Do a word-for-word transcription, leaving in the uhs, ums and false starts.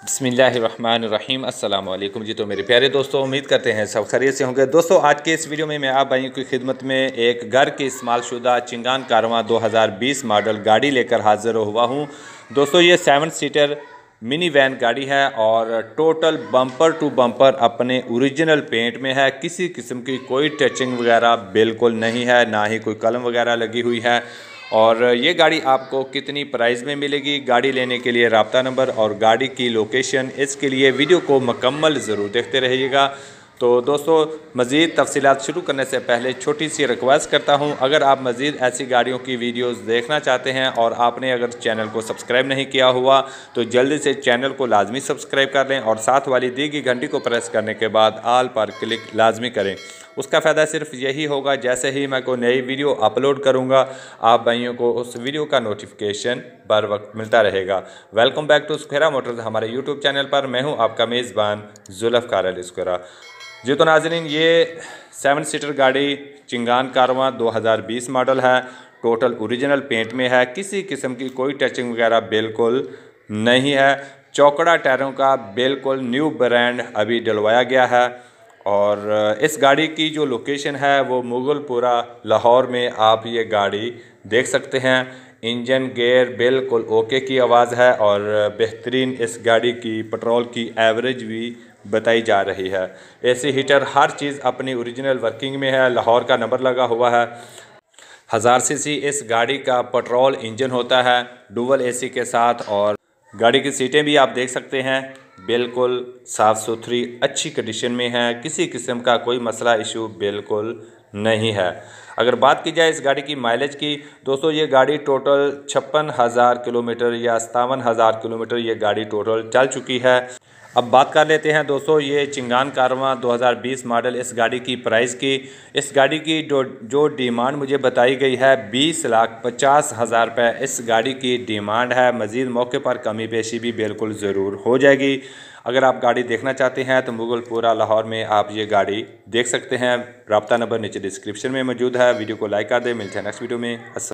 बिस्मिल्लाहिर्रहमानिर्रहीम अस्सलाम वालेकुम जी। तो मेरे प्यारे दोस्तों, उम्मीद करते हैं सब खैरियत से होंगे। दोस्तों, आज के इस वीडियो में मैं आप भाइयों की खिदमत में एक घर की इस्तेमालशुदा चिंगान कारवां दो हज़ार बीस मॉडल गाड़ी लेकर हाजिर हुआ हूं। दोस्तों, ये सेवन सीटर मिनी वैन गाड़ी है और टोटल बम्पर टू बम्पर अपने ओरिजिनल पेंट में है। किसी किस्म की कोई टचिंग वगैरह बिल्कुल नहीं है, ना ही कोई कलम वगैरह लगी हुई है। और ये गाड़ी आपको कितनी प्राइस में मिलेगी, गाड़ी लेने के लिए रब्ता नंबर और गाड़ी की लोकेशन, इसके लिए वीडियो को मुकम्मल ज़रूर देखते रहिएगा। तो दोस्तों, मज़ीद तफसीलात शुरू करने से पहले छोटी सी रिक्वेस्ट करता हूं, अगर आप मज़ीद ऐसी गाड़ियों की वीडियोस देखना चाहते हैं और आपने अगर चैनल को सब्सक्राइब नहीं किया हुआ तो जल्दी से चैनल को लाजमी सब्सक्राइब कर लें और साथ वाली दी गई घंटी को प्रेस करने के बाद आल पर क्लिक लाजमी करें। उसका फ़ायदा सिर्फ यही होगा, जैसे ही मैं कोई नई वीडियो अपलोड करूंगा आप भाइयों को उस वीडियो का नोटिफिकेशन बर वक्त मिलता रहेगा। Welcome back to Sukhera Motors, हमारे यूट्यूब चैनल पर। मैं हूं आपका मेज़बान जुल्फ़कार अली सुखेरा जी। तो नाज़रीन, ये सेवन सीटर गाड़ी चिंगान कारवां दो हज़ार बीस मॉडल है। टोटल ओरिजिनल पेंट में है, किसी किस्म की कोई टचिंग वगैरह बिल्कुल नहीं है। चौकड़ा टायरों का बिल्कुल न्यू ब्रांड अभी डलवाया गया है। और इस गाड़ी की जो लोकेशन है वो मुगलपुरा लाहौर में आप ये गाड़ी देख सकते हैं। इंजन गेयर बिल्कुल ओके की आवाज़ है और बेहतरीन इस गाड़ी की पेट्रोल की एवरेज भी बताई जा रही है। एसी हीटर हर चीज़ अपनी ओरिजिनल वर्किंग में है। लाहौर का नंबर लगा हुआ है। हज़ार सीसी इस गाड़ी का पेट्रोल इंजन होता है डुअल एसी के साथ। और गाड़ी की सीटें भी आप देख सकते हैं, बिल्कुल साफ़ सुथरी अच्छी कंडीशन में है। किसी किस्म का कोई मसला इशू बिल्कुल नहीं है। अगर बात की जाए इस गाड़ी की माइलेज की, दोस्तों ये गाड़ी टोटल छप्पन हज़ार किलोमीटर या सतावन हज़ार किलोमीटर ये गाड़ी टोटल चल चुकी है। अब बात कर लेते हैं दोस्तों ये चिंगान कारवां दो हज़ार बीस मॉडल इस गाड़ी की प्राइस की। इस गाड़ी की जो जो डिमांड मुझे बताई गई है बीस लाख पचास हज़ार रुपये इस गाड़ी की डिमांड है। मज़ीद मौके पर कमी पेशी भी बिल्कुल ज़रूर हो जाएगी। अगर आप गाड़ी देखना चाहते हैं तो मुगलपुरा लाहौर में आप ये गाड़ी देख सकते हैं। रब्ता नंबर नीचे डिस्क्रिप्शन में मौजूद है। वीडियो को लाइक कर दें। मिलते हैं नेक्स्ट वीडियो में।